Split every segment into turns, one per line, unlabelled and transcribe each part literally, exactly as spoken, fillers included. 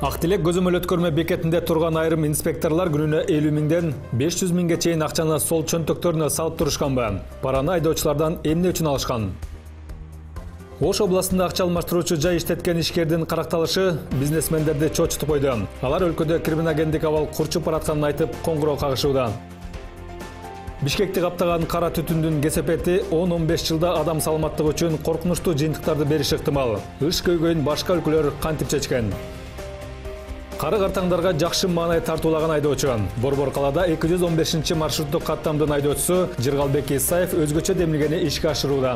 Ақтилек көзөмөл өткөрмө бекетинде турган айрым инспекторлар күнүнө элүү миңден беш жүз миңге чейин акчаны сол чөнтөктөрүнө салып турушканбы? Параны айдоочулардан эмне үчүн алышкан? Ош областында акча алмаштыруучу жай иштеткен ишкердин каракталышы бизнесмендерди чочутуп койду. Алар өлкөдө криминогендик абал курчуп баратканын айтып, коңгуроо кагышууда. Бишкекти каптаган кара түтүндүн кесепети он он беш жылда адам саламаттыгы үчүн коркунучтуу жыйынтыктарды бериши ыктымал. Ыш көйгөйүн башка өлкөлөр кантип чечкен? Кары картаңдарга жакшы маанай тартуулаган айдоочу. Борбор калаада эки жүз он бешинчи маршруттук каттамдын айдоочусу Жыргалбек Исаев өзгөчө демилгени ишке ашырууда.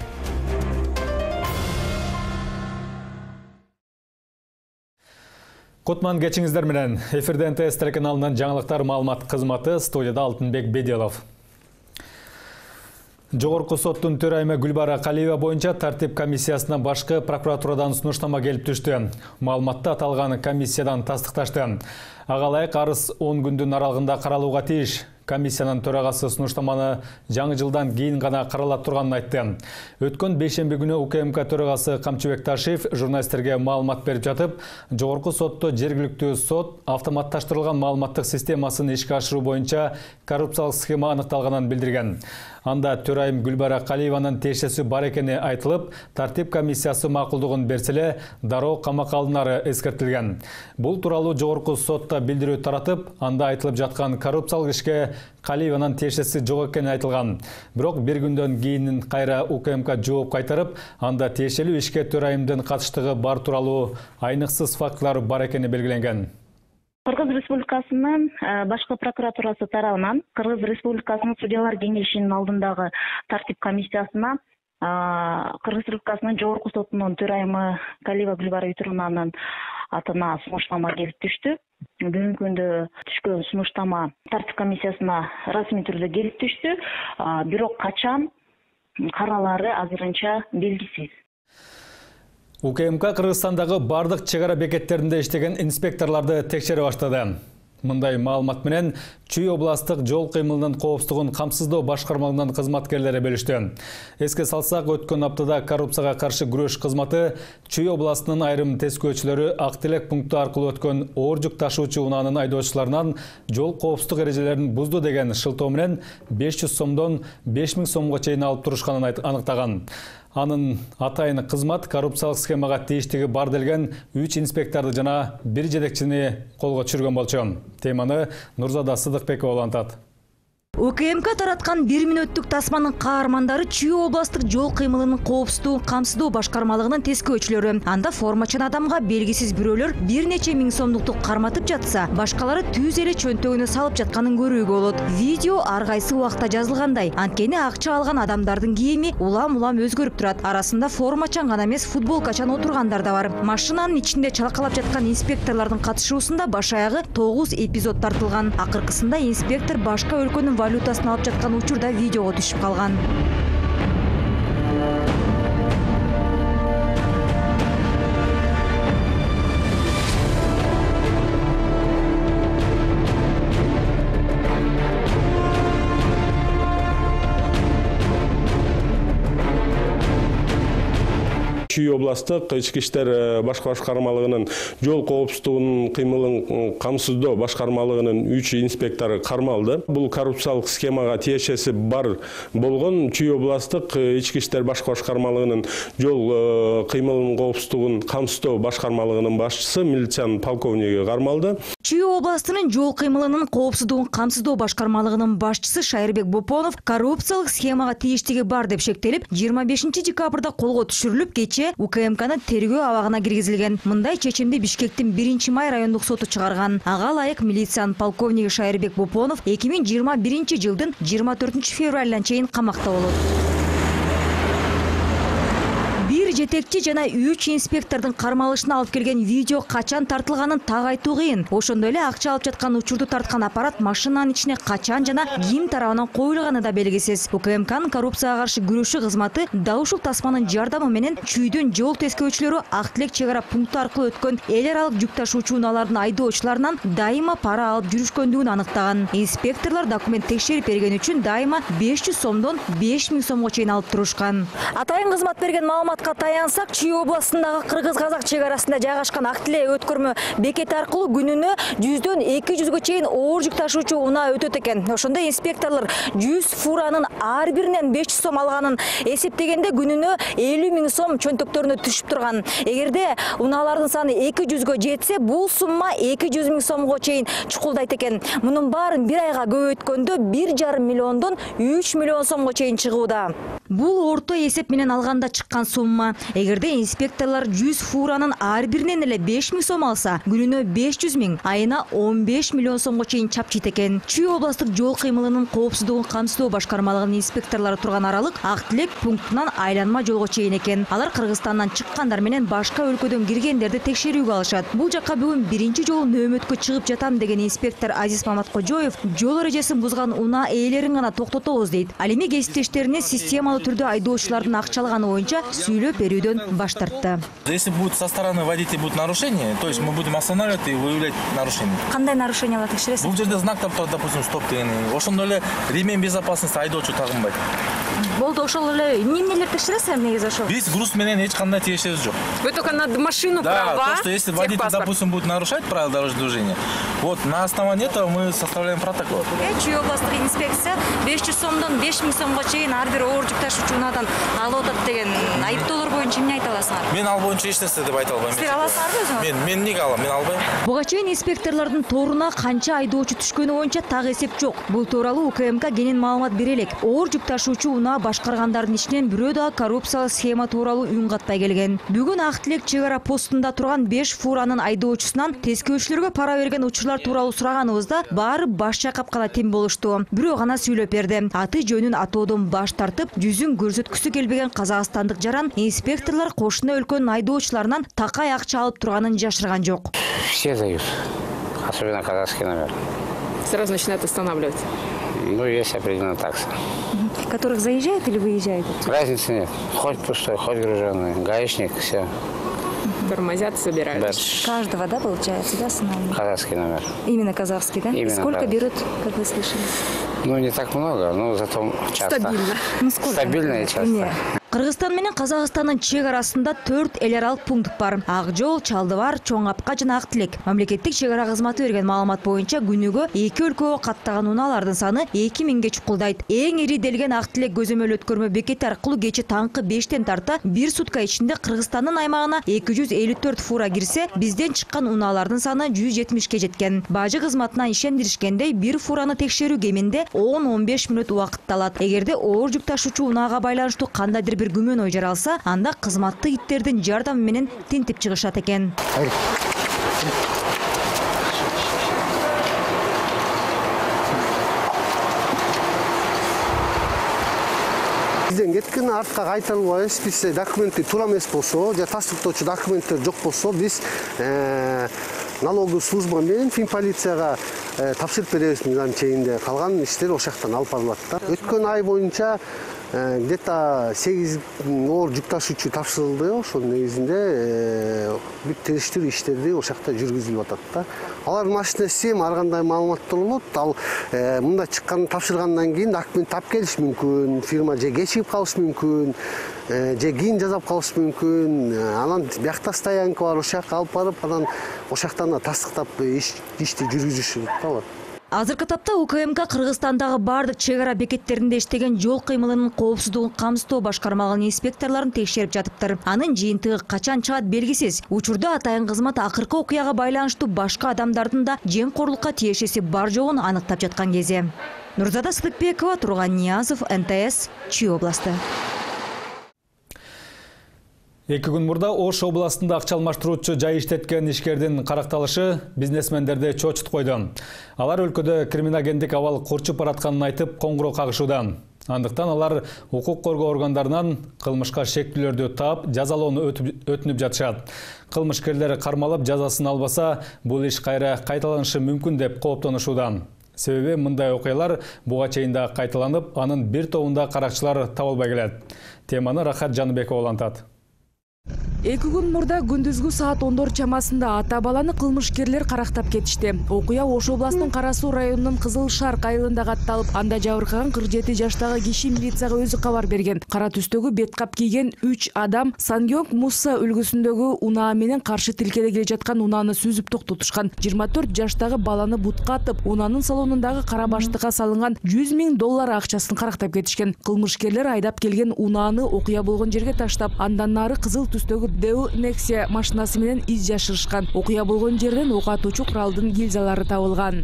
Кутман кечиңиздер менен. Эфирде эн тэ эс телеканалынын жаңылыктар маалымат кызматы, студияда Алтынбек Беделов. Жогорку соттун төрайымы Гүлбара Калиева боюнча тартип комиссиясына башкы прокуратурадан сунуштама келип түштү. Маалыматта аталган комиссиядан тастыкташты. Ага ылайык арыз он күндүн аралыгында каралууга тийиш. Комиссиянын төрагасы сунуштаманы жаңы жылдан кийин гана карала турганын айтты. Өткөн бейшемби күнү У К М К төрагасы Камчыбек Ташиев журналисттерге маалымат берип жатып, жогорку сотто жергиликтүү сот автоматташтырылган маалыматтык системасын ишке ашыруу боюнча коррупциялык схема аныкталганын билдирген. Анда төрайым Гүлбара Калиеванын тиешеси бар экени айтылып, тартип комиссиясы макулдугун берсе эле дароо камакка алынары эскертилген. Бул тууралуу жогорку сотто билдирүү таратып, анда айтылып жаткан коррупциялык ишке Калиеванын тиешеси жок экени айтылган. Бирок бир күндөн кийин кайра У К М К жооп кайтарып, анда тиешелүү ишке төрайымдын катыштыгы бар тууралуу айныксыз фактылар бар экени белгиленген.
Кыргыз Республикасынын башкы прокуратурасы тарабынан Кыргыз Республикасынын судьялар кеңешинин алдындагы тартип комиссиясына Кыргыз Республикасынын жогорку сотунун төрайымы Калиева Гүлбара Үйтүрүнанын атына сунуштама келип түштү. Бүгүнкү күндө түшкөн сунуштама тартип комиссиясына расмий түрдө келип түштү. Бирок качан каралары азырынча белгисиз.
У К М К Кыргызстандагы бардык чек ара бекеттеринде иштеген инспекторлорду текшере баштады. Мындай маалымат менен Чүй областтык жол кыймылынын коопсуздугун камсыздоо башкармалыгынын кызматкерлери бөлүштү. Эске салсак, өткөн аптада коррупцияга каршы күрөш кызматы Чүй областынын айрым тескөөчүлөрү Актилек пункту аркылуу өткөн оор жүк ташуучу унаанын айдоочуларынан жол коопсуздук эрежелерин бузду деген шылтоо менен беш жүз сомдон беш миң сомго чейин алып турушканын анықтаган. Анын атайын кызмат коррупциялык схемага тийиштиги бар делген үч инспекторду жана бир жетекчини колго түшүргөн болчу. Теманы Нурзада Сыдыкбекова улантат.
У К М К тараткан бир мүнөттүк тасманын каармандары Чүй областтык жол кыймылынын коопсуздугун камсыздоо башкармалыгынын тескөөчүлөрү. Анда формачан адамга белгисиз бирөөлөр бир нече миң сомдукту карматып жатса, башкалары түз эле чөнтөгүнө салып жатканын көрүүгө болот. Видео ар кайсы убакта жазылгандай. Анткени акча алган адамдардын кийими улам-улам өзгөрүп турат. Арасында формачан гана эмес, футболкачан отургандар да бар. Машинанын ичинде чалкалап жаткан инспекторлордун катышуусунда баш аягы тогуз эпизод тартылган. Акыркысында инспектор башка өлкөнүн валютасын алып жаткан учурда видеого түшүп калган.
Чүй областтык ички иштер башкы башкармалыгынын жол коопсуздугунун кыймылын камсыздоо башкармалыгынын үч инспектору кармалды. Бул коррупциялык схемага тиешеси бар болгон Чүй областтык ички иштер башкы башкармалыгынын жол кыймылынын коопсуздугун камсыздоо башкармалыгынын башчысы милициянын полковниги кармалды.
Чүй областынын жол кыймылынын коопсуздугун камсыздоо башкармалыгынын башчысы Шайырбек Бопонов коррупциялык схемага тийиштиги бар деп шектелип, жыйырма бешинчи декабрда колго түшүрүлүп, кечээ У К М Кны тергөө абагына киргизилген. Мындай чечимди Бишкектин биринчи май райондук соту чыгарган. Ага ылайык милициянын полковниги Шайырбек Бопонов эки миң жыйырма биринчи жылдын жыйырма төртүнчү февралына чейин камакта болот. Бир жетекчи жана үч инспектордун кармалышына алып келген видео качан тартылганын так айтуу кыйын. Ошондой эле акча алып жаткан учурду тарткан аппарат машинанын ичине качан жана ким тарабынан коюлганы да белгисиз. У К М Кнын коррупцияга каршы күрөшүү кызматы дал ушул тасманын жардамы менен Чүйдүн жол тескөөчүлөрү Актилек чек ара пункту аркылуу өткөн эл аралык жүк ташуучу унаалардын айдоочуларынан дайыма пара алып жүрүшкөндүгүн аныктаган. Инспекторлор документ текшерип берген үчүн дайыма беш жүз сомдон беш миң сомго чейин алып турушкан. Атайын кызмат берген маалыматка таянсак, Чүй областындагы Кыргыз-Казак чек арасында жайгашкан Актилек өткөрмө бекети аркылуу күнүнө жүздөн эки жүзгө чейин оор жүк ташуучу унаа өтөт экен. Ошондо инспекторлор жүз фуранын ар биринен беш жүз сом алганын эсептегенде күнүнө элүү миң сом чөнтөктөрүнө түшүп турган. Эгерде унаалардын саны эки жүзгө жетсе, бул сумма эки жүз миң сомго чейин чукулдайт экен. Мунун баарын бир айга көбөйткөндө бир жарым миллиондон үч миллион сомго чейин чыгууда. Бул орто эсеп менен алганда чыккан сумма. Эгерде инспекторлор жүз фуранын ар биринен эле беш миң сом алса, күнүнө беш жүз миң, айына он беш миллион сомго чейин чапчыйт экен. Чүй областык жол кыймылынын коопсуздугун камсыздоо башкармалыгынын инспекторлору турган аралык Актилек пунктунан айланма жолго чейин экен. Алар Кыргызстандан чыккандар менен башка өлкөдөн киргендерди текшерүүгө алышат. Бул жакка бүгүн биринчи жолу нөөмөткө чыгып жатам деген инспектор Азиз Маматкожоев жол эрежесин бузган унаа ээлерин гана токтотобуз дейт. Ал эми кесиптештерине системалуу түрдө айдоочулардын акча алганы боюнча сүйлөп берүүдөн баш тартты.
Если будет со стороны водителя будет нарушение, то есть мы будем останавливать и выявлять нарушение.
Кандай нарушениялар текшересиз?
Бул жерде знактар турат, допустим, стоп деген. Ошондой эле ремень безопасности айдоочу тагынбайт.
Болду, ошол эле эмнелер текшересиз негизи ошол?
Биз груз менен эч кандай тиешебиз жок.
Вы только на машину
да,
права,
то, что если водитель,
техпаспорт.
допустим, будет нарушать правила дорожного движения, вот на основании этого мы составляем протокол.
Чүй областык инспекция беш жүз сомдон беш миң сомго чейин ар бир оор жүк ташуучу унаадан алып атат деген айыптоолор боюнча эмне айта аласыңар?
Мен ал боюнча эч нерсе деп айта албайм.
Сиз аласыңарбы өзүңүз?
Мен мен эмнеге алам? Мен албайм.
Буга чейин инспекторлордун торуна канча айдоочу түшкөнү боюнча так эсеп жок. Бул тууралуу У К М К кенен маалымат бере элек. Оор жүк ташуучу унаа башкаргандардын ичинен бирөө да коррупциялык схема тууралуу үн катпай келген. Бүгүн Актилек чек ара постунда турган беш фуранын айдоочусунан тескөөчүлөргө пара берген учурлар тууралуу сураганыбызда баары баш чайкап гана тим болушту. Бирөө гана сүйлөп берди. Аты жөнүн атоодон баш тартып, жүзүн көрсөткүсү келбеген казакстандык жаран инспекторлор кошуна өлкөнүн айдоочуларынан такай акча алып турганын жашырган жок.
Все дают, особенно казахский номер.
Сразу начинают останавливать.
Ну, есть определенная такса.
Которых заезжает или выезжает?
Разницы нет. Хоть пустой, хоть груженный. Гаишник, все.
Тормозят, собирают.
Да.
Каждого, да, получается, да, самого?
Казахский номер.
Именно казахский, да?
Именно
И сколько
казахский.
берут, как вы слышали?
Ну, не так много, но зато часто.
Стабильно.
Ну, сколько?
Стабильно и часто.
Не. Кыргызстан менен Казакстандын чек арасында төрт эл аралык пункт бар. Ак жол, Чалдыбар, Чоң Апка жана Актилек. Мамлекеттик чек ара кызматы берген маалымат боюнча күнүгө эки өлкөгө каттаган унаалардын саны эки миңге чукулдайт. Эң ири делген Актилек көзөмөл өткөрмө бекети аркылуу кече таңкы бештен тарта бир сутка ичинде Кыргызстандын аймагына эки жүз элүү төрт фура кирсе, бизден чыккан унаалардын саны жүз жетимишке жеткен. Бажы кызматына ишендиришкендей бир фураны текшерүү кеминде он он беш мүнөт убакытты алат. Эгерде оор жүк ташуучу унаага байланыштуу кандайдыр бир күмөн ой жаралса, анда кызматтык иттердин жардамы менен тинтип чыгышат экен.
Бизден кеткен артка кайтарылбайбыз. Биз документтер туура эмес болсо, же тастыктоочу документтер жок болсо, биз налоговый служба менен фин полицияга тапшырып беребиз. Мындан чейинде калган иштер ошол жактан алып барылат да. Өткөн ай боюнча где-то сегиз оор жүк ташуучу тапшырылды. Ошол негизинде бүт териштирүү иштерди ошол жакта жүргүзүлүп атат да. Алар машинеси ар кандай маалыматтар болот. Ал мында чыккан тапшыргандан кийин документ тап келиш мүмкүн, фирма же кечигип калышы мүмкүн, же кийин жасап калышы мүмкүн. Анан биякта стоянка бар, ошол жака алып барып, анан ошол жактан тастыктап ишти жүргүзүшү болот.
Азыркы тапта У К М К Кыргызстандагы бардык чек ара бекеттеринде иштеген жол кыймылынын коопсуздугун камсыздоо башкармалыгынын инспекторлорун текшерип жатыптыр. Анын жыйынтыгы качан чыгат белгисиз. Учурда атайын кызмат акыркы окуяга байланыштуу башка адамдардын да жемкорлукка тиешеси бар жогун аныктап жаткан кези. Нурзада Сыдыкбекова, Турган Ниязов, Н Т С, Чүй областы.
Эки күн мурда Ош областында акча алмаштыруучу жай иштеткен ишкердин каракталышы бизнесмендерди чочут койду. Алар өлкөдө криминогендик абал курчуп баратканын айтып коңгуроо кагышууда. Андыктан алар укук коргоо органдарынан кылмышка шектүүлөрдү таап, жазалоону өтүнүп жатышат. Кылмышкерлер кармалып жазасын албаса, бул иш кайра кайталанышы мүмкүн деп кооптонушууда. Себеби мындай окуялар буга чейин да кайталанып, анын бир тобунда каракчылар табылбай келет. Теманы Рахат Жаныбекова улантат.
Эки күн мурда күндүзгү саат ондор чамасында ата баланы кылмышкерлер карактап кетишти. Окуя Ош областынын Кара Суу районунун Кызыл Шарк айылында катталып, анда жабыркаган кырк жети жаштагы киши милицияга өзү кабар берген. Кара түстөгү бет кап кийген үч адам Сангёнг Мусса үлгүсүндөгү унаа менен каршы тилкеде келе жаткан унааны сүзүп токтотушкан. жыйырма төрт жаштагы баланы бутка атып, унаанын салонундагы кара баштыкка салынган жүз миң доллар акчасын карактап кетишкен. Кылмышкерлер айдап келген унааны окуя болгон жерге таштап, андан нары кызыл түстөгү Deo Nexia машинасы менен из жашырышкан. Окуя болгон жерден ок атуучу куралдын гильзалары табылган.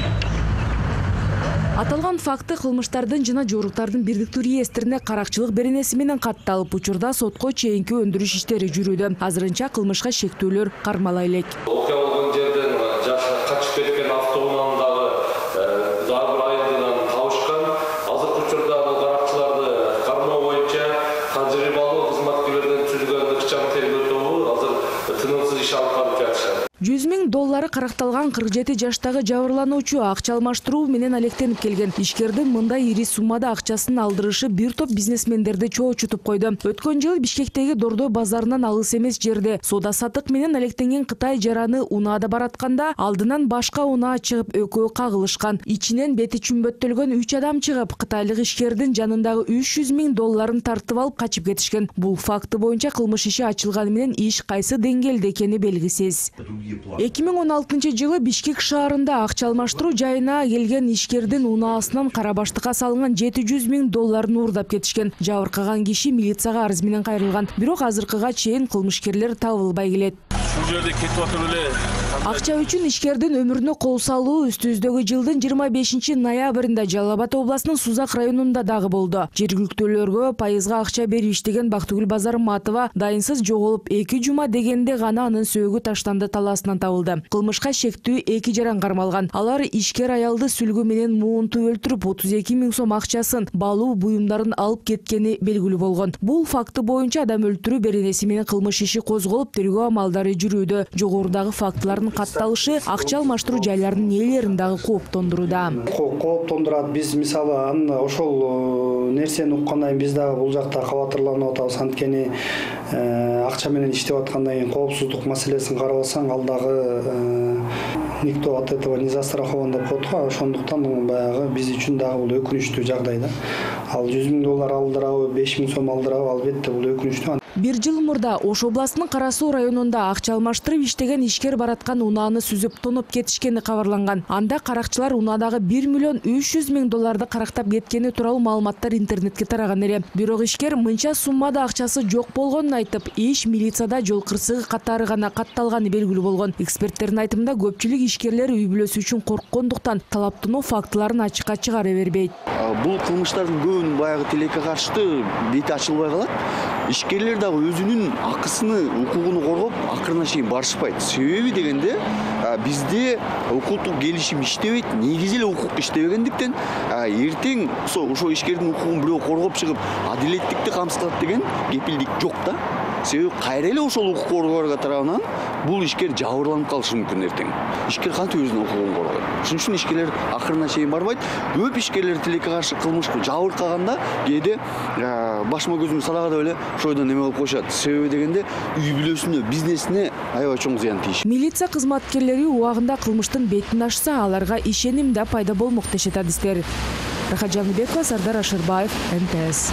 Аталган факты кылмыштардын жана жоруктардын бирдиктүү реестрине каракчылык беренеси менен катталып, учурда сотко чейинки өндүрүш иштери жүрүүдө. Азырынча кылмышка шектүүлөр кармала элек.
Окуя болгон жерден качып кеткен автоунаандагы дагы бир айылдан табышкан. Азыркы учурда каракчыларды кармоо боюнча тажрыйбалуу кызматкерлерден түзүлгөн ыкчам тергөө тобу азыр тынымсыз иш алып барып жатышат.
жүз миң доллары каракталган кырк жети жаштагы жабырлануучу акча алмаштыруу менен алектенип келген. Ишкердин мындай ири суммада акчасын алдырышы бир топ бизнесмендерди чоочутуп койду. Өткөн жылы Бишкектеги Дордой базарынан алыс эмес жерде соода саттык менен алектенген Кытай жараны унаада баратканда алдынан башка унаа чыгып экөө кагылышкан. Ичинен бети чүмбөттөлгөн үч адам чыгып, кытайлык ишкердин жанындагы үч жүз миң долларын тартып алып качып кетишкен. Бул факты боюнча кылмыш иши ачылганы менен иш кайсы деңгээлде экени белгисиз. эки миң он алтынчы жылы Бишкек шаарында акча алмаштыруу жайына келген ишкердин унаасынан кара баштыкка салынган жети жүз миң долларын уурдап кетишкен. Жабыркаган киши милицияга арыз менен кайрылган. Бирок азыркыга чейин кылмышкерлер табылбай келет.
Ушул жерде кетип атып эле
Акча үчүн ишкердин өмүрүнө кол салуу үстүбүздөгү жылдын жыйырма бешинчи ноябрында Жалал Абад областынын Сузак районунда дагы болду. Жергиликтүүлөргө пайызга акча берип иштеген Бактыгүл Базарматова дайынсыз жоголуп эки жума дегенде гана анын сөөгү таштанды талаасынан табылды. Кылмышка шектүү эки жаран кармалган. Алар ишкер аялды сүлгү менен муунтуп өлтүрүп отуз эки миң сом акчасын, балуу буюмдарын алып кеткени белгилүү болгон. Бул факты боюнча адам өлтүрүү беренеси менен кылмыш иши козголуп, тергөө амалдары жүрүүдө. Жогорудагы фактылардын катталышы акча алмаштыруу жайларынын ээлерин дагы кооптондурууда.
Кооптондурат. Биз мисалы ошол нерсени уккандан кийин биз дагы бул жакта кабатырланып атабыз. Анткени акча менен иштеп аткандан кийин коопсуздук маселесин карабасаң, ал дагы никто от этого не застрахован деп коет го. Ошондуктан баягы биз үчүн дагы бул өкүнүчтүү жагдай да. Ал жүз миң доллар алдырабы, беш миң сом алдырабы, албетте бул өкүнүчтүү.
Бир жыл мурда Ош областынын Кара Суу районунда акча алмаштырып иштеген ишкер бараткан унааны сүзүп тоноп кетишкени кабарланган. Анда каракчылар унаадагы бир миллион үч жүз миң долларды карактап кеткени тууралуу маалыматтар интернетке тараган эле. Бирок ишкер мынча суммада акчасы жок болгонун айтып, иш милицияда жол кырсыгы катары гана катталганы белгилүү болгон. Эксперттердин айтымында көпчүлүк ишкерлер үй бүлөсү үчүн корккондуктан талаптануу фактыларын ачыкка чыгара бербейт.
Бул кылмыштардын көбүнүн баягы тилекке каршы бети ачылбай калат. Ишкерлер дагы өзүнүн акысыны, укугуну коргоп, акырына чейин барышпайт. Себеби дегенде бизде укуктук келишим иштебейт, негизи эле укук иштебегендиктен эртең ошо ишкердин укугун бирөө коргоп чыгып, адилеттикти камсыз кылат деген кепилдик жок да. Себеби кайра эле ошол укук коргоорго тарабынан бул ишкер жабырланып калышы мүмкүн эртең. Ишкер кантип өзүнүн укугун коргойт? Ошон үчүн ишкерлер акырына чейин барбайт. Көп ишкерлер тилекке каршы кылмышка жабыркаганда кээде башыма көзүмө салага деп эле ошойдон неме кылып коюшат. Себеби дегенде үй бүлөсүнө, бизнесине аябай чоң зыян тийиш.
Милиция кызматкерлери убагында кылмыштын бетин ашса, аларга ишеним да пайда болмок дешет адистер. Рахат Жаныбекова, Сардар Ашырбаев, эн тэ эс.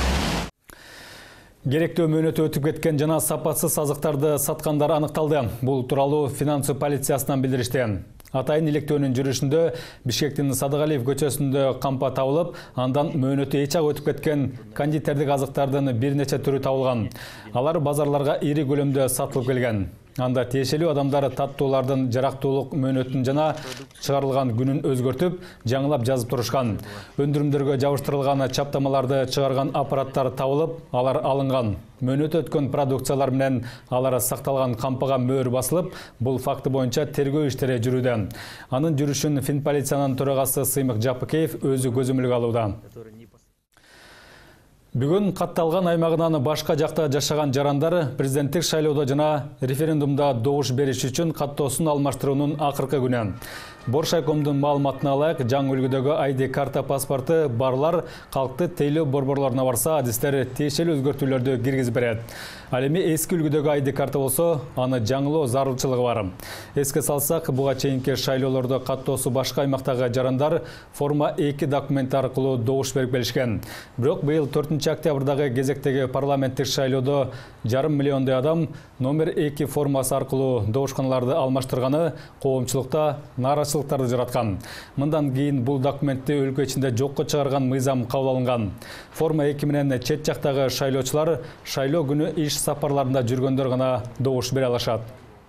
Керектүү мөөнөтү өтүп кеткен жана сапатсыз азыктарды саткандар аныкталды. Бул тууралуу финансылык полициясынан билдиришти. Атайын илектөөнүн жүрүшүндө Бишкектин Садыгалиев көчөсүндө кампа табылып, андан мөөнөтү эч ак өтүп кеткен кондитердик азыктардын бир нече түрү табылган. Алар базарларга ири көлөмдө сатылып келген. Анда тиешелүү адамдар таттуулардын жарактуулук мөөнөтүн жана чыгарылган күнүн өзгөртүп, жаңылап жазып турушкан. Өндүрүмдөргө жабыштырылган чаптамаларды чыгарган аппараттар табылып, алар алынган. Мөөнөтү өткөн продукциялар менен алар сакталган кампага мөөр басылып, бул факты боюнча тергөө иштери жүрүүдө. Анын жүрүшүн Финполициянын төрагасы Сыймык Жапыкеев өзү көзөмөлгө алууда. Бүгін катталган аймагынан башка жакта жашаган жарандар президенттик шайлоодо жана референдумда добуш бериш үчүн каттоосун алмаштыруунун акыркы күнү. Боршайкомдун маалыматына ылайык, жаңы үлгүдөгү ай ди карта паспорты барлар калкты тейлөө борборлоруна барса, адистер тиешелүү өзгөртүүлөрдү киргизип берет. Ал эми эски үлгүдөгү ай ди карта болсо, аны жаңылоо зарылчылыгы бар. Эске салсак, буга чейинки шайлоолордо каттоосу башка аймактагы жарандар форма эки документ аркылуу добуш берип келишкен. Бирок быйыл төртүнчү октябрдагы кезектеги парламенттик шайлоодо жарым миллиондой адам номер эки формасы аркылуу добушканаларды алмаштырганы коомчулукта нааразычылыктарды жараткан. Мындан кийин бул документти өлкө ичинде жокко чыгарган мыйзам кабыл алынган. Форма эки менен чет жактагы шайлоочулар шайлоо күнү иш сапарларында жүргөндөр гана добуш бере алышат.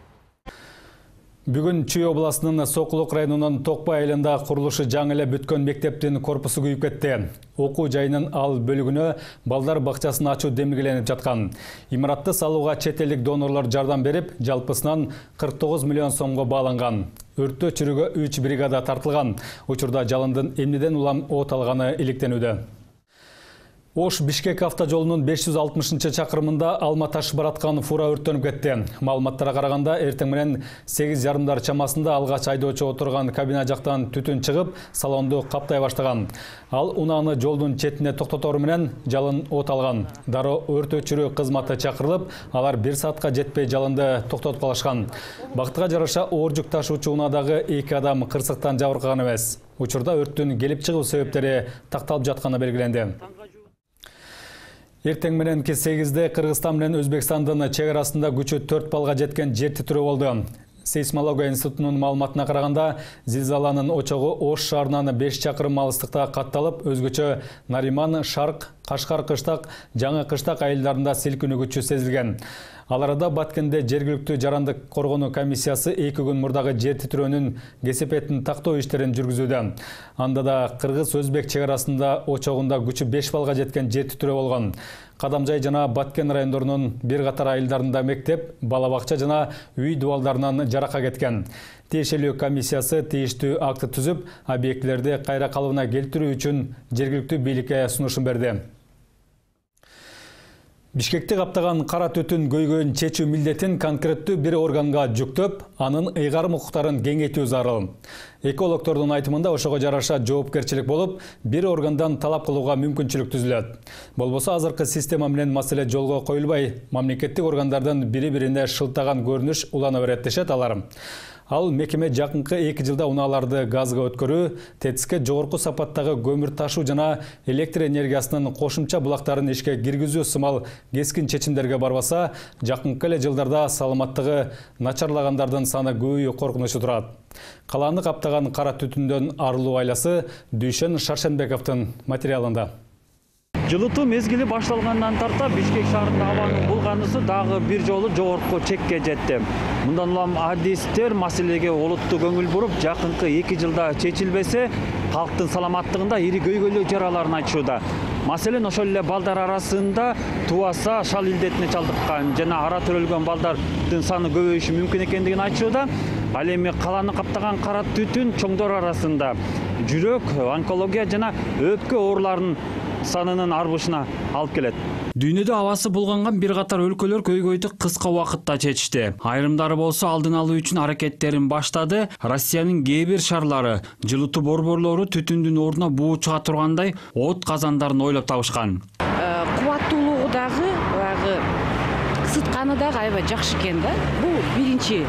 Бүгүн Чүй областынын Сокулук районунун Токпай айылында курулушу жаңы эле бүткөн мектептин корпусу күйүп кетти. Окуу жайынын ал бөлүгүнө балдар бакчасын ачуу демилгеленип жаткан. Имаратты салууга чет элдик донорлор жардам берип, жалпысынан кырк тогуз миллион сомго бааланган. Өрттө чүрүүгө үч бригада тартылган. Учурда жалындын эмнеден улам от алганы иликтенүүдө. Ош Бишкек автожолунун беш жүз алтымышынчы чакырымында алма ташып бараткан фура өрттөнүп кетти. Маалыматтарга караганда, эртең менен сегиз жарымдар чамасында алгач айдоочу отурган кабина жактан түтүн чыгып, салонду каптай баштаган. Ал унааны жолдун четине токтотору менен жалын от алган. Дароо өрт өчүрүү кызматы чакырылып, алар бир саатка жетпей жалынды токтотуп калышкан. Бактыга жараша оор жүк ташуучу унаадагы эки адам кырсыктан жабыркаган эмес. Учурда өрттүн келип чыгуу себептери такталып жатканы белгиленди. Эртең мененки сегизде Кыргызстан менен Өзбекстандын чек арасында күчү төрт балга жеткен жер титирөө болду. Сейсмология институтунун маалыматына караганда, зилзаланын очогу Ош шаарынан беш чакырым алыстыкта катталып, өзгөчө Нариман, Шарк, Кашкар кыштак, Жаңы кыштак айылдарында силкинүү күчү сезилген. Ал арада Баткенде жергиликтүү жарандык коргонуу комиссиясы эки күн мурдагы жер титирөөнүн кесепетин тактоо иштерин жүргүзүүдө. Анда да Кыргыз-Өзбек чек арасында очогунда күчү беш балга жеткен жер титирөө болгон. Кадамжай жана Баткен райондорунун бир катар айылдарында мектеп, бала бакча жана үй дубалдарынан жаракка кеткен. Тиешелүү комиссиясы тийиштүү акты түзүп, объектилерди кайра калыбына келтирүү үчүн жергиликтүү бийликке сунушун берди. Бишкекти каптаган кара түтүн көйгөйүн чечүү милдетин конкреттүү бир органга жүктөп, анын ыйгарым укуктарын кеңейтүү зарыл. Экологдордун айтымында ошого жараша жоопкерчилик болуп, бир органдан талап кылууга мүмкүнчүлүк түзүлөт. Болбосо азыркы система менен маселе жолго коюлбай, мамлекеттик органдардын бири-бирине шылтаган көрүнүш улана берет дешет алар. Ал мекеме жакынкы эки жылда унааларды газга өткөрүү, ТЭЦке жогорку сапаттагы көмүр ташуу жана электр энергиясынын кошумча булактарын ишке киргизүү сымал кескин чечимдерге барбаса, жакынкы эле жылдарда саламаттыгы начарлагандардын саны көбөйүү коркунучу турат. Калааны каптаган кара түтүндөн арылуу айласы Дүйшөн Шаршенбековдун материалында.
Жылытуу мезгили башталгандан тарта Бишкек шаарында абанын булганысы дагы бир жолу жогорку чекке жетти. Мындан улам адистер маселеге олуттуу көңүл буруп, жакынкы эки жылда чечилбесе, калктын саламаттыгында ири көйгөйлүү жараларын айтышууда. Маселен ошол эле балдар арасында тубаса шал илдетине чалдыккан жана ара төрөлгөн балдардын саны көбөйүшү мүмкүн экендигин айтышууда. Ал эми калааны каптаган кара түтүн чоңдор арасында жүрөк, онкология жана өпкө ооруларынын санынын арбышына алып келет. Дүйнөдө абасы булганган бир катар өлкөлөр көйгөйдү кыска убакытта чечишти. Айрымдары болсо алдын алуу үчүн аракеттерин баштады. Россиянын кээ бир шаарлары жылытуу борборлору түтүндүн ордуна буу чыга тургандай от казандарын ойлоп табышкан.
Кубаттуулугу дагы, баягы ысытканы дагы аябай жакшы экен да. Бул биринчи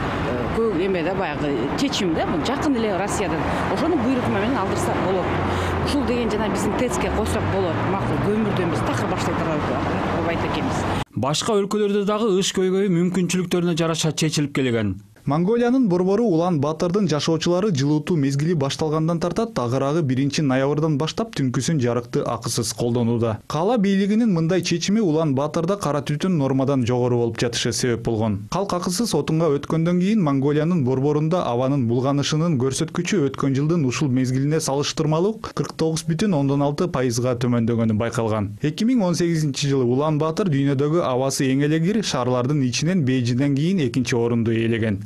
эме да, баягы чечим да. Бул жакын эле Россиядан. Ошону буйрукма менен алдырсак болот. Ушул деген жана биздин ТЭЦке койсок болот. Макул көмүрдөн биз такыр баштай турабайт экенбиз.
Башка өлкөлөрдө дагы ыш көйгөйү мүмкүнчүлүктөрүнө жараша чечилип келген.
Монголиянын борбору Улан Батырдын жашоочулары жылытуу мезгили башталгандан тартат тагыраагы биринчи ноябрдан баштап түнкүсүн жарыкты акысыз колдонууда. Кала бийлигинин мындай чечими Улан Батырда кара түтүн нормадан жогору болуп жатышы себеп болгон. Калк акысыз отунга өткөндөн кийин Монголиянын борборунда абанын булганышынын көрсөткүчү өткөн жылдын ушул мезгилине салыштырмалуу кырк тогуз бүтүн ондон алты пайызга төмөндөгөнү байкалган. эки миң он сегизинчи жылы Улан Батыр дүйнөдөгү абасы эң эле кир шаарлардын ичинен Бейжиңден кийин экинчи орунду ээлеген.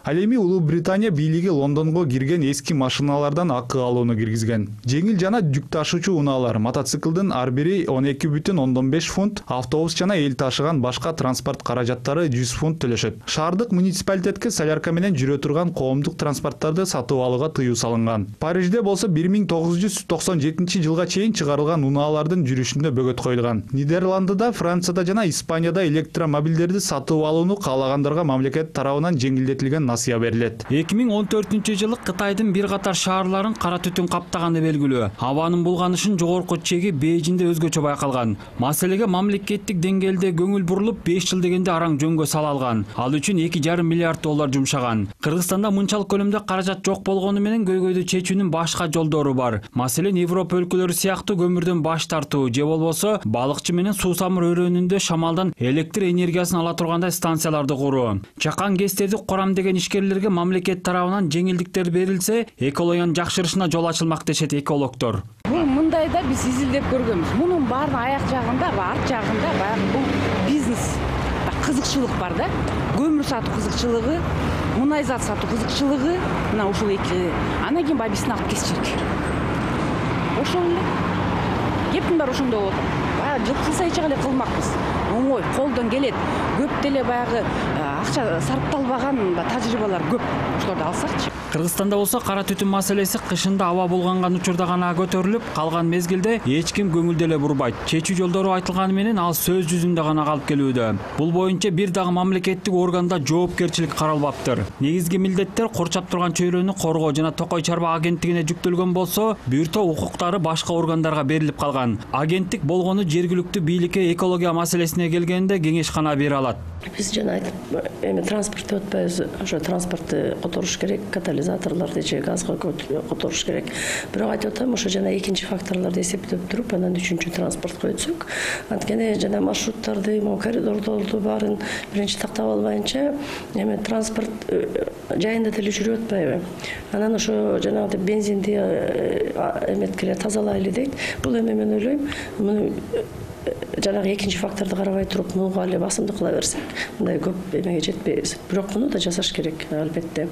Ал эми Улуу Британия бийлиги Лондонго кирген эски машиналардан акы алууну киргизген. Жеңил жана жүк ташуучу унаалар мотоциклдин ар бири он эки бүтүн ондон беш фунт, автобус жана эл ташыган башка транспорт каражаттары жүз фунт төлөшөт. Шаардык муниципалитетке солярка менен жүрө турган коомдук транспорттарды сатып алууга тыюу салынган. Парижде болсо бир миң тогуз жүз токсон жетинчи жылга чейин чыгарылган унаалардын жүрүшүндө бөгөт коюлган. Нидерландыда, Францияда жана Испанияда электромобилдерди сатып алууну каалагандарга мамлекет тарабынан жеңилдетилген насыя берилет.
эки миң он төртүнчү жылы Кытайдын бир катар шаарларын кара түтүн каптаганы белгилүү. Абанын булганышын жогорку чеги Бейжиңде өзгөчө байкалган. Маселеге мамлекеттик деңгээлде көңүл бурулуп, беш жыл дегенде араң жөнгө сала алган. Ал үчүн эки жарым миллиард доллар жумшаган. Кыргызстанда мынчалык көлөмдө каражат жок болгону менен көйгөйдү чечүүнүн башка жолдору бар. Маселен, Европа өлкөлөрү сыяктуу көмүрдөн баш тартуу же болбосо балыкчы менен суу самыр өрөөнүндө шамалдан электр энергиясын ала тургандай станцияларды куруу. Чакан кестерди корам деген ишкерлерге мамлекет тарабынан жеңилдиктер берилсе, экологиянын жакшырышына жол ачылмак дешет экологдор.
Бул мындайда биз изилдеп көргөнбүз. Мунун баарынын аяк жагында, арт жагында баягы бул бизнес кызыкчылык бар да. Көмүр сатуу кызыкчылыгы, мунай зат сатуу кызыкчылыгы, мына ушул эки. Анан кийин бабисин алып кесчилик. Ошол эле. Кептин баары ошондо болот. Баягы жылкылса эч эле кылмакпыз. Оңой, колдон келет. Көп деле баягы акча сарпталбаган тажрыйбалар көп. Ошолорду алсакчы.
Кыргызстанда болсо кара түтүн маселеси кышында аба булганган учурда гана көтөрүлүп, калган мезгилде эч ким көңүл деле бурбайт. Чечүү жолдору айтылганы менен ал сөз жүзүндө гана калып келүүдө. Бул боюнча бир дагы мамлекеттик органда жоопкерчилик каралбаптыр. Негизги милдеттер корчап турган чөйрөнү коргоо жана Токой чарба агенттигине жүктөлгөн болсо, биртөө укуктары башка органдарга берилип калган. Агенттик болгону жергиликтүү бийликке экология маселесине келгенде кеңеш гана бере алат.
Биз жана айтып, эми транспорт өтпөйбүз, ошо транспортты которуш керек, катализаторлорду же газга которуш керек. Бирок айтып атам, ошо жана экинчи факторлорду эсептеп туруп, анан үчүнчү транспортко өтсөк, анткени жана маршруттарды, коридорлорду баарын биринчи тактап албайынча, эми транспорт жайында деле жүрүп атпайбы. Анан ошо жанагы бензинди эметкиле тазалайлы дейт. Бул эми мен ойлойм, муну жанагы экинчи факторду карабай туруп, муга эле басымды кыла берсек, мындай көп эмеге жетпейбиз. Бирок муну да жасаш керек, албетте.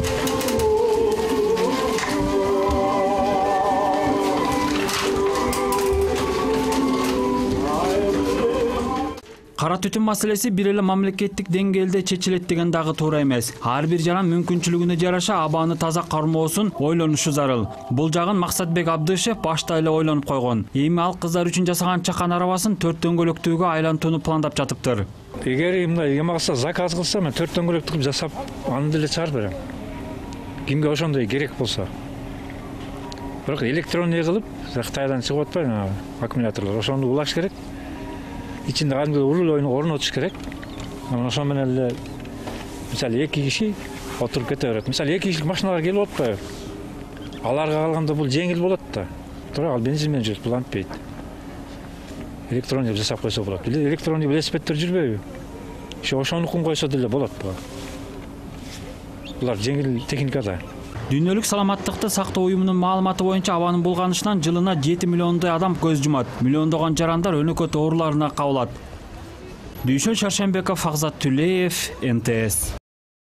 Кара түтүн маселеси бир эле мамлекеттик деңгээлде чечилет деген дагы туура эмес. Ар бир жаран мүмкүнчүлүгүнө жараша абаны таза кармоосун ойлонушу зарыл. Бул жагын Максатбек Абдышев башта эле ойлонуп койгон. Эми ал кыздар үчүн жасаган чакан арабасын төрт дөңгөлөктүүгө айлантууну пландап жатыптыр.
Эгер мындай эме кылса, заказ кылса, мен төрт дөңгөлөктүү жасап, аны деле чыгарып берем. Кимге ошондой керек болсо. Бирок электронный кылып, Кытайдан чыгып атпайбы, аккумуляторлор, ошону улаш керек. İçinde кадимги руль орнотуш керек. Ошо менен эле мисалы эки киши отуруп кете берет. Мисалы эки кишилик машиналар келип атпайбы? Аларга калганда бул жеңил болот да. Туура, ал бензин менен жүрөт, бул антпейт. Электроник жасап койсо болот. Электроник велосипеддер жүрбөйбү? Ошо ошонукун койсо деле болот буга. Булар жеңил техника да.
Дүйнөлүк саламаттыкты сактоо уюмунун маалыматы боюнча абанын булганышынан жылына жети миллиондой адам көз жумат. Миллиондогон жарандар өнөкөт ооруларына кабылат. Дүйшөн Шаршембеков, Фагзат Түлеев, эн тэ эс.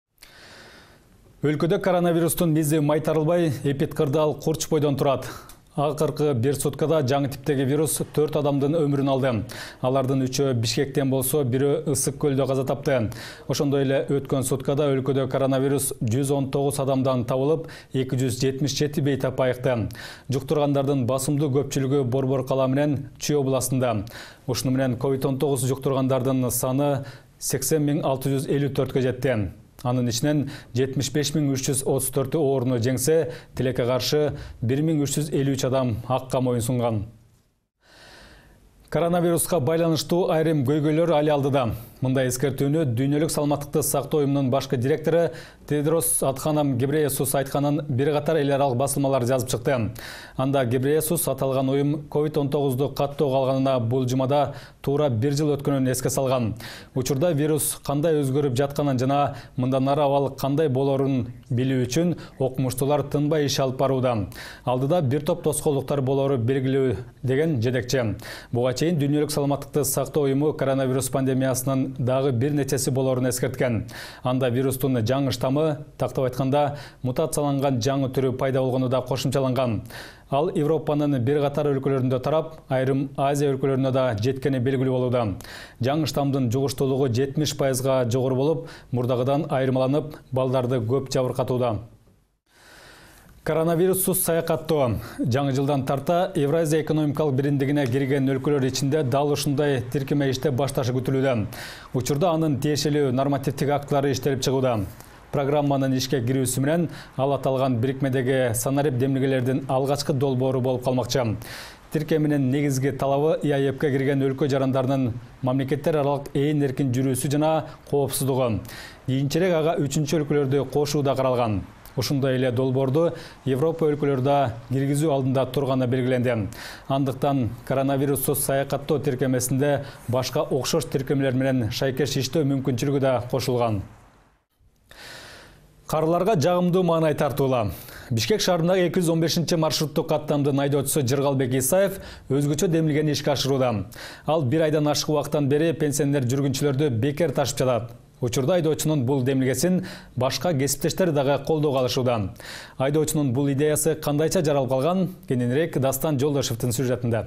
Өлкөдө коронавирустун бизи майтарылбай, эпидкырдал курч бойдон турат. Акыркы бир суткада жаңы типтеги вирус төрт адамдын өмүрүн алды. Алардын үчөө Бишкектен болсо, бири Ысык көлдө каза тапты. Ошондой эле өткөн суткада өлкөдө коронавирус жүз он тогуз адамдан табылып, эки жүз жетимиш жети бейтап айыкты. Жуктургандардын басымдуу көпчүлүгү Борбор кала менен Чүй областында. Ушуну менен ковид он тогуз жуктургандардын саны сексен миң алты жүз элүү төрткө жетти. Анын ичинен жетимиш беш миң үч жүз отуз төртү ооруну жеңсе, тилекке каршы бир миң үч жүз элүү үч адам акка моюн сунган. Коронавируска байланыштуу айрым көйгөйлөр али алдыда. Мындай эскертүүнү Дүйнөлүк саламаттыкты сактоо уюмунун башкы директору Тедрос Адханам Гебрейесус айтканын бир катар эл аралык басылмалар жазып чыкты. Анда Гебрейесус аталган уюм ковид он тогузду каттоого алганына бул жумада туура бир жыл өткөнүн эске салган. Учурда вирус кандай өзгөрүп жатканын жана мындан ары абал кандай болорун билүү үчүн окумуштуулар тынбай иш алып барууда. Алдыда бир топ тоскоолдуктар болору белгилүү деген жетекчи. Буга чейин Дүйнөлүк саламаттыкты сактоо уюму коронавирус пандемиясынын ошолордун дагы бир нечеси болорун эскерткен. Анда вирустун жаңы штаммы, тактап айтканда, мутацияланган жаңы түрү пайда болгону да кошумчаланган. Ал Европанын бир катар өлкөлөрүндө тарап, айрым Азия өлкөлөрүнө да жеткени белгилүү болууда. Жаңы штамдын жугуштуулугу жетимиш пайызга жогору болуп, мурдагыдан айырмаланып, балдарды көп жабыркатууда. Коронавируссуз саякаттоо. Жаңы жылдан тарта Евразия экономикалык биримдигине кирген өлкөлөр ичинде дал ушундай тиркеме иште башташы күтүлүүдө. Учурда анын тиешелүү нормативдик актылары иштелип чыгууда. Программанын ишке кирүүсү менен ал аталган бирикмедеги санарип демилгелердин алгачкы долбоору болуп калмакчы. Тиркеменин негизги талабы и а е пке кирген өлкө жарандарынын мамлекеттер аралык ээн эркин жүрүүсү жана коопсуздугу. Кийинчерээк ага үчүнчү өлкөлөрдү кошуу да каралган. Ушундай эле долбоорду Европа өлкөлөрдө киргизүү алдында турганы белгиленди. Андыктан коронавируссуз саякаттоо тиркемесинде башка окшош тиркемелер менен шайкеш иштөө мүмкүнчүлүгү да кошулган. Карыларга жагымдуу маанай тартуула. Бишкек шаарындагы эки жүз он бешинчи маршруттук каттамдын айдоочусу Жыргалбек Исаев өзгөчө демилгени ишке ашырууда. Ал бир айдан ашык убакыттан бери пенсионер жүргүнчүлөрдү бекер ташып жатат. Учурда айдоочунун бул демилгесин башка кесиптештер дагы колдоого алышууда. Айдоочунун бул идеясы кандайча жаралып калган? Кененирээк Дастан Жолдошевдин сюжетинде.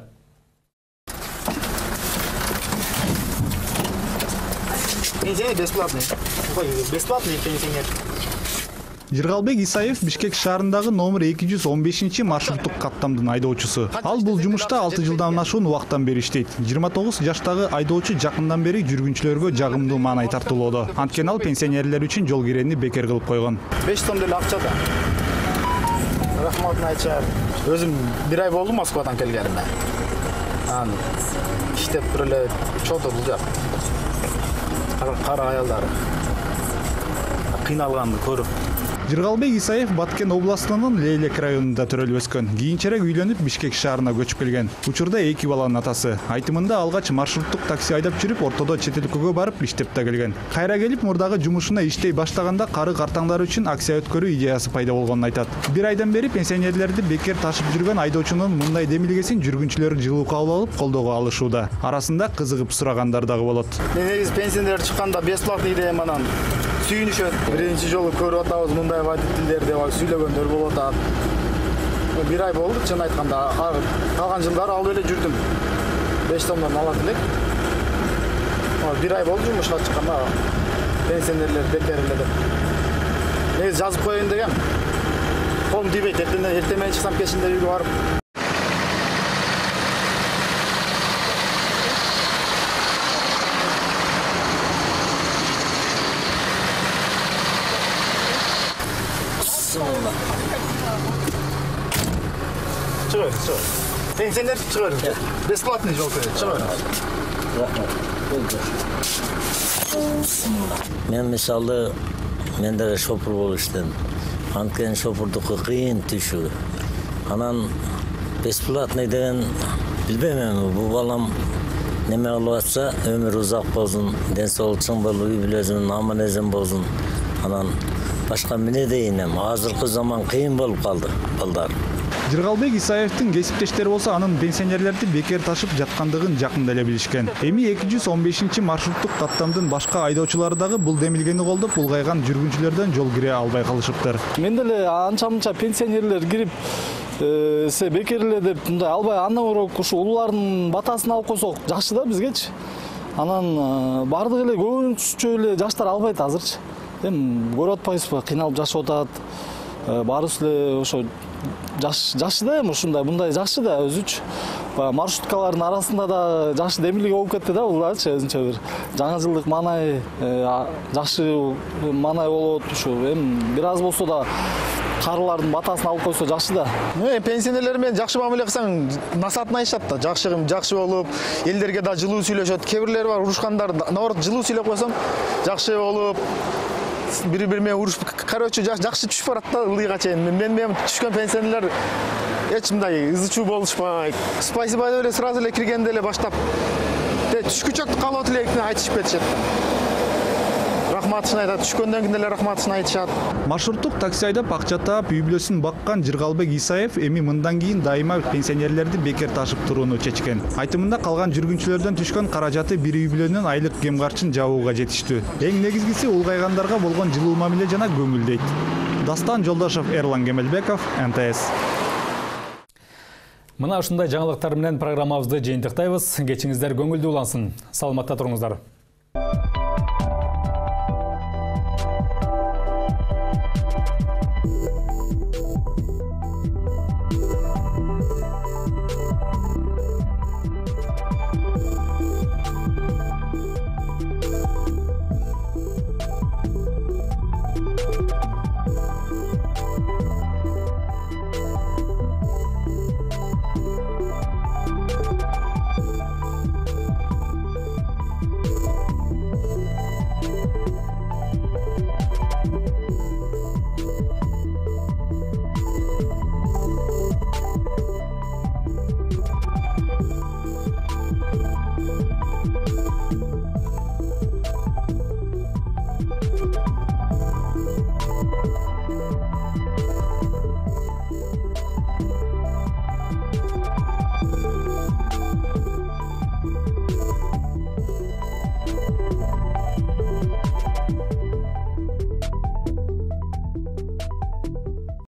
Пенсионер бесплатный. Бесплатный пенсионер.
Жыргалбек Исаев Бишкек шаарындагы номер эки жүз он бешинчи маршруттук каттамдын айдоочусу. Ал бул жумушта алты жылдан ашуун убакыттан бери иштейт. жыйырма тогуз жаштагы айдоочу жакындан бери жүргүнчүлөргө жагымдуу маанай тартуулоодо. Анткени ал пенсионерлер үчүн жол кирени бекер кылып койгон.
беш сом деле акча да. Рахматын айтчаар. Өзүм бир ай болду Москвадан келгениме. Ан иштеп бир эле чоодо бул жак. Кара аялдар кыйналганды көрүп.
Жыргалбек Исаев Баткен областынын Лейлек районунда төрөлүп өскөн. Кийинчерээк үйлөнүп Бишкек шаарына көчүп келген. Учурда эки баланын атасы. Айтымында алгач маршруттук такси айдап жүрүп, ортодо чет өлкөгө барып иштеп да келген. Кайра келип мурдагы жумушуна иштей баштаганда кары картаңдар үчүн акция өткөрүү идеясы пайда болгонун айтат. Бир айдан бери пенсионерлерди бекер ташып жүргөн айдоочунун мындай демилгесин жүргүнчүлөр жылуу кабыл алып, колдоого алышууда. Арасында кызыгып сурагандар дагы болот.
Негизи пенсионер чыкканда бесплатный идея менен сүйүнүшөт. Биринчи жолу көрүп атабыз мындай водительдер деп сүйлөгөндөр болуп атат. Бир ай болду, чын айтканда, калган жылдары алып эле жүрдүм. беш сомдон алат элек. Бир ай болду жумушка чыкканда пенсионерлер бекер эле деп. Негизи жазып коеюн дегем. Колум тийбейт, эртең менен чыксам кечинде үйгө барып. Чыгыр, чыгыр. Пенсионер чыгыр. Бесплатный жол берет. Чыгыр.
Мен мисалы, мен дагы шопур болуп иштедим. Анткени шопурдуку кыйын түшү. Анан бесплатный деген билбейм эми, бул балам неме кылып атса, өмүр узак болсун, ден соолук чың болуп, үй бүлөсүнүн аман эсен болсун. Анан башка эмне дейин эми, азыркы заман кыйын болуп калды, балдар.
Жыргалбек Исаевдин кесиптештери болсо анын пенсионерлерди бекер ташып жаткандыгын жакында эле билишкен. Эми эки жүз он бешинчи маршруттук каттамдын башка айдоочулары дагы бул демилгени колдоп, улгайган жүргүнчүлөрдөн жол кире албай калышыптыр.
Мен деле анча-мынча пенсионерлер кирип, се бекер эле деп мындай албай, андан ушу улуулардын батасын алып койсок жакшы да бизгечи. Анан бардык эле көбүнчө эле жаштар албайт азырчы. Эми көрүп атпайсызбы, кыйналып жашап атат. Баарыбыз эле ошо жакшы да, эми ушундай, мындай жакшы да өзүчү. Маршруткалардын арасында да жакшы демилге болуп кетти да, буларчы өзүнчө бир жаңы жылдык маанай, жакшы маанай болот ушу. Эми бир аз болсо да карылардын батасын алып койсо жакшы да.
Пенсионерлер менен жакшы мамиле кылсаң, насаатын айтышат да, жакшы жакшы болуп, элдерге да жылуу сүйлөшөт. Кээ бирлери бар, урушкандар, наоборот, жылуу сүйлөп койсоң, жакшы болуп, бири-бири менен урушуп, короче, жакшы түшүп барат да, ылдыйга чейин. Мен менен түшкөн пенсионерлер эч мындай ызы-чуу болушпай, спасибо деп эле сразу эле киргенде эле баштап, түшкүчөктү каалап эле айтышып кетишет. Рахмат. рахматышын айтат, түшкөндөн кийин деле рахматышын айтышат.
Маршруттук такси айдап акча таап үй бүлөсүн баккан Жыргалбек Исаев эми мындан кийин дайыма пенсионерлерди бекер ташып турууну чечкен. Айтымында калган жүргүнчүлөрдөн түшкөн каражаты бир үй бүлөнүн айлык кем карчын жабууга жетиштүү. Эң негизгиси улгайгандарга болгон жылуу мамиле жана көңүл дейт. Дастан Жолдошов, Эрлан Кемелбеков, эн тэ эс.
Мына ушундай жаңылыктар менен программабызды жыйынтыктайбыз. Кечиңиздер көңүлдүү улансын. Саламатта туруңуздар.